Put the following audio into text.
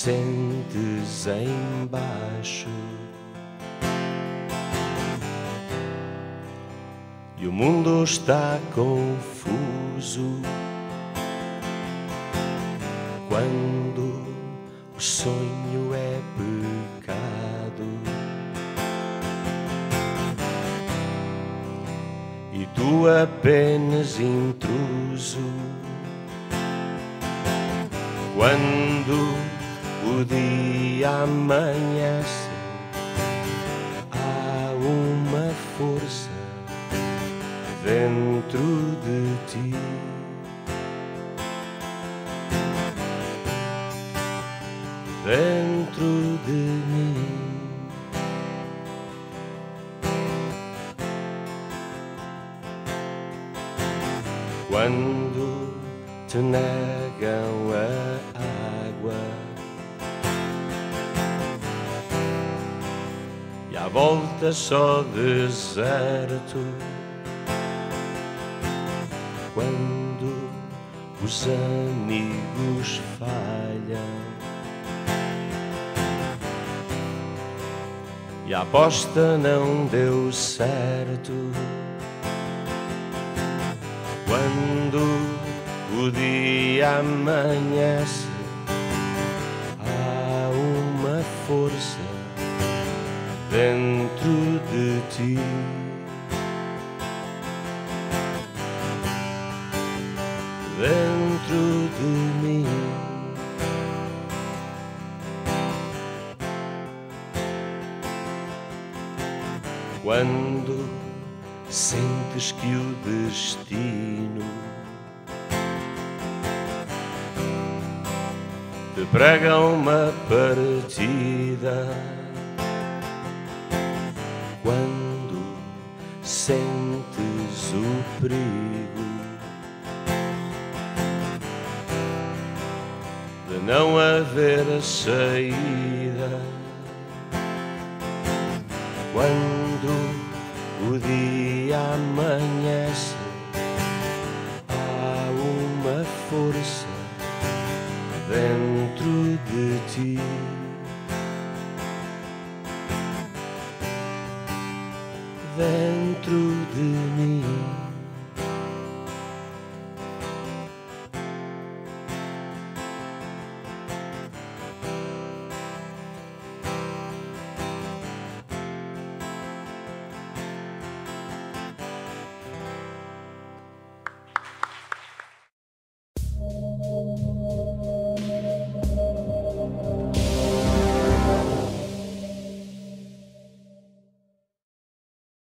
sentes embaixo e o mundo está confuso quando o sonho é pecado e tu apenas intruso. Quando o dia amanhece, há uma força dentro de ti. Dentro de mim. Quando te negam a água e à volta só deserto, quando os amigos falham e a aposta não deu certo, quando o dia amanhece, há uma força dentro de ti. Dentro de mim. Quando sentes que o destino te prega uma partida, quando sentes o perigo de não haver saída, quando o dia amanhece, há uma força dentro de ti. Dentro de mim.